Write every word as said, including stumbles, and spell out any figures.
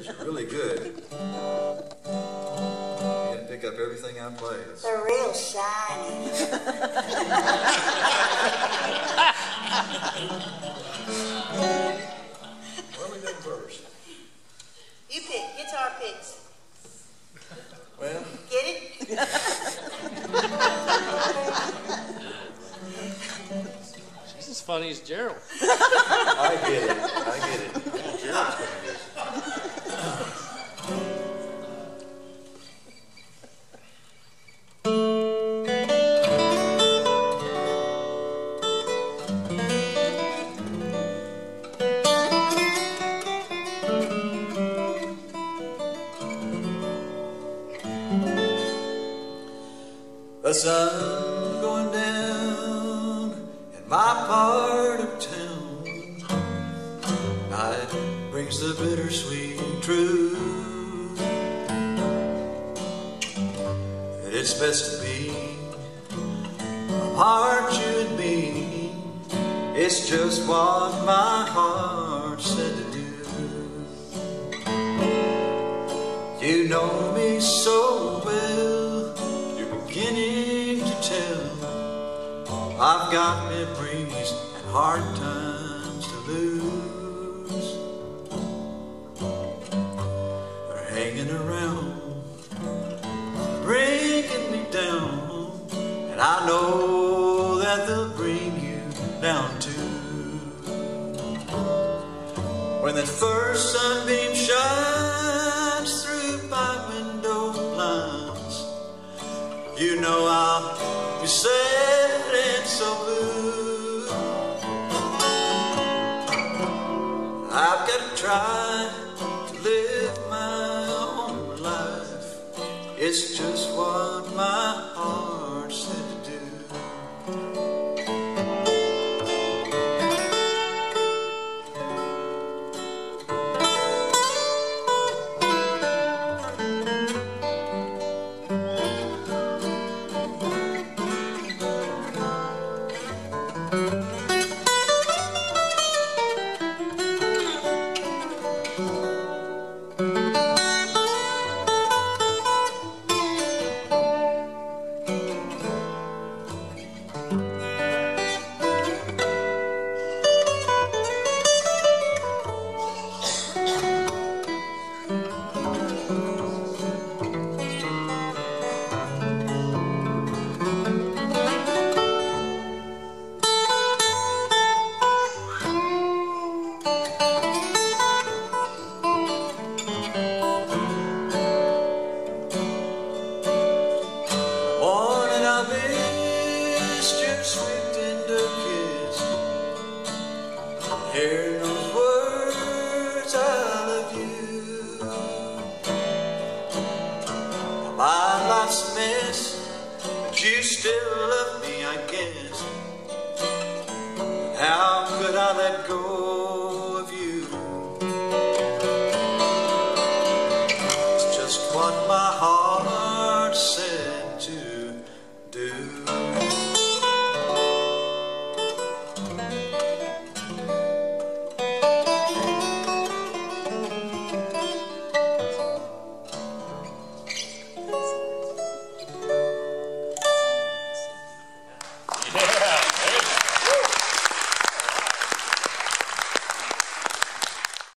just really good. You can pick up everything I play. It's They're real shiny. What are we doing first? You pick. Guitar picks. Well, Get it? She's as funny as Gerald. I get it. I get it. Gerald's pretty good. The sun going down in my part of town. Night brings the bittersweet truth that it's best to be apart, you and me. It's just what my heart said to do. You know me so well, beginning to tell. I've got memories and hard times to lose. They're hanging around, bringing me down, and I know that they'll bring you down too. When that first sunbeam shines through my window blinds, you know I'll be sad and so blue. I've got to try to live my own life. It's just what my heart said to do. Hearing those words, I love you. My life's a mess, but you still love me, I guess. How could I let go